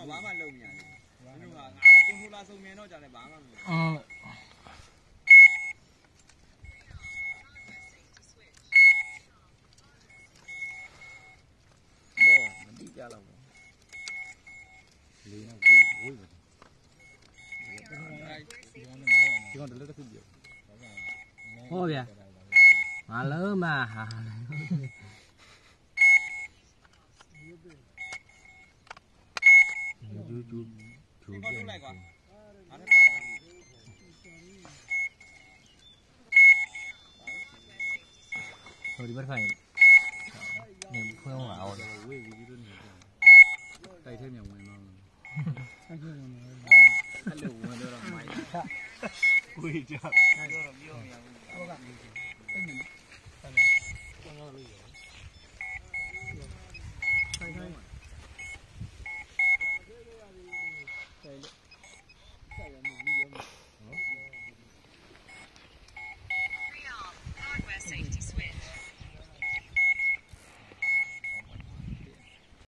ဘာမှလုပ်မရဘူး။ဒီလိုကငါကွန်ထရိုလာစုံမြန်တော့ကြာတယ်ဘာမှမလုပ်မတိကြတော့ဘူး။လေးနော်ဝေးပဲ။ဒီကောင်တလက်တစ်ခုပြ။ဟုတ်ဗျာ။ငါလုံးမဟာ။ကျူးပြန်လိုက်ကွာအားနဲ့ပါဟိုဒီဘက်ဖိုင်နေဖွင့်လာအောင်ဝေးပြီးလို့နေတိုက်ထဲမြန်ဝင်တော့ဆိုင်ကျဝင်အဲ့လိုဝင်တော့မိုင်းဝေးကြတော့ပြောမရဘူးဟုတ်ကဲ့အဲ့နေတယ်ကောင်းလို့ရဆိုင်